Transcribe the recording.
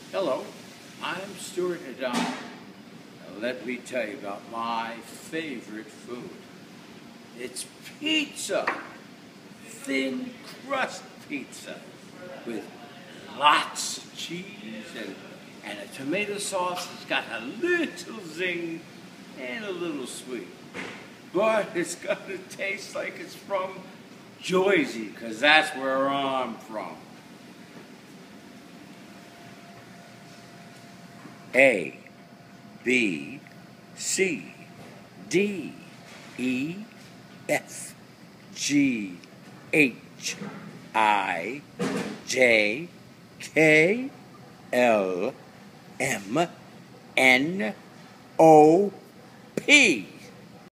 Hello, I'm Stuart Adamo. Now let me tell you about my favorite food. It's pizza, thin crust pizza with lots of cheese and a tomato sauce. It's got a little zing and a little sweet. But it's got to taste like it's from Jersey, because that's where I'm from. A, B, C, D, E, F, G, H, I, J, K, L, M, N, O, P.